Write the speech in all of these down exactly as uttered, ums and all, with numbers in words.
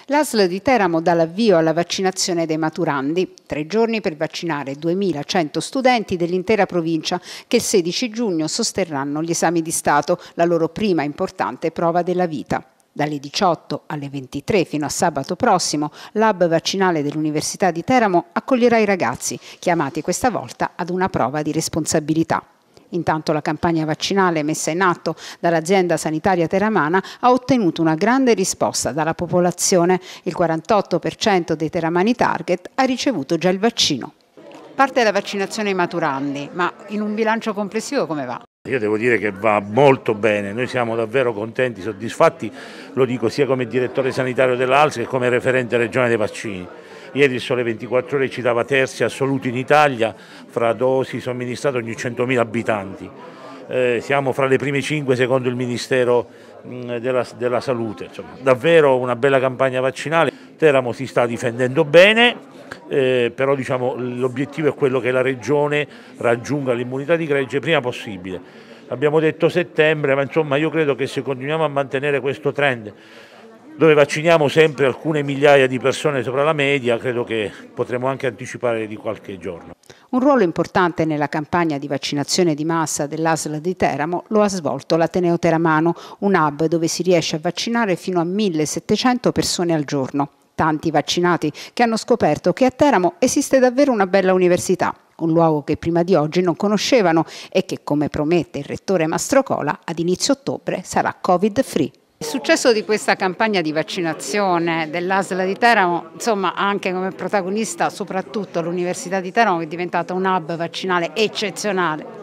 L'A S L di Teramo dà l'avvio alla vaccinazione dei maturandi, tre giorni per vaccinare duemilacento studenti dell'intera provincia che il sedici giugno sosterranno gli esami di Stato, la loro prima importante prova della vita. Dalle diciotto alle ventitré fino a sabato prossimo, l'hub vaccinale dell'Università di Teramo accoglierà i ragazzi, chiamati questa volta ad una prova di responsabilità. Intanto la campagna vaccinale messa in atto dall'azienda sanitaria teramana ha ottenuto una grande risposta dalla popolazione. Il quarantotto per cento dei teramani target ha ricevuto già il vaccino. Parte la vaccinazione ai maturandi, ma in un bilancio complessivo come va? Io devo dire che va molto bene, noi siamo davvero contenti, soddisfatti, lo dico sia come direttore sanitario dell'A S L che come referente regione dei vaccini. Ieri il Sole ventiquattro Ore ci dava terzi assoluti in Italia fra dosi somministrate ogni centomila abitanti. Eh, siamo fra le prime cinque secondo il Ministero mh, della, della Salute. Insomma, davvero una bella campagna vaccinale. Teramo si sta difendendo bene, eh, però diciamo, l'obiettivo è quello che la Regione raggiunga l'immunità di gregge prima possibile. Abbiamo detto settembre, ma insomma io credo che se continuiamo a mantenere questo trend, dove vacciniamo sempre alcune migliaia di persone sopra la media, credo che potremo anche anticipare di qualche giorno. Un ruolo importante nella campagna di vaccinazione di massa dell'A S L di Teramo lo ha svolto l'Ateneo Teramano, un hub dove si riesce a vaccinare fino a millesettecento persone al giorno. Tanti vaccinati che hanno scoperto che a Teramo esiste davvero una bella università, un luogo che prima di oggi non conoscevano e che, come promette il rettore Mastrocola, ad inizio ottobre sarà Covid free. Il successo di questa campagna di vaccinazione dell'A S L di Teramo, insomma, anche come protagonista soprattutto l'Università di Teramo, che è diventata un hub vaccinale eccezionale.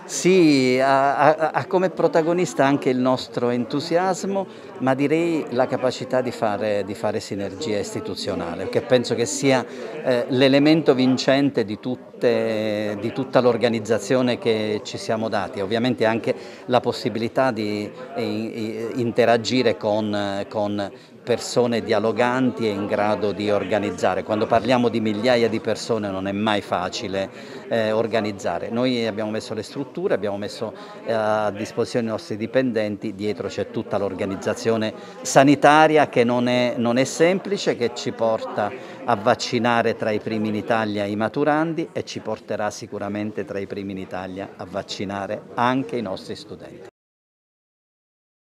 Sì, ha, ha, ha come protagonista anche il nostro entusiasmo, ma direi la capacità di fare, di fare sinergia istituzionale, che penso che sia eh, l'elemento vincente di, tutte, di tutta l'organizzazione che ci siamo dati. Ovviamente anche la possibilità di eh, interagire con, con persone dialoganti e in grado di organizzare. Quando parliamo di migliaia di persone non è mai facile eh, organizzare. Noi abbiamo messo le strutture, abbiamo messo eh, a disposizione i nostri dipendenti, dietro c'è tutta l'organizzazione sanitaria che non è, non è semplice, che ci porta a vaccinare tra i primi in Italia i maturandi e ci porterà sicuramente tra i primi in Italia a vaccinare anche i nostri studenti.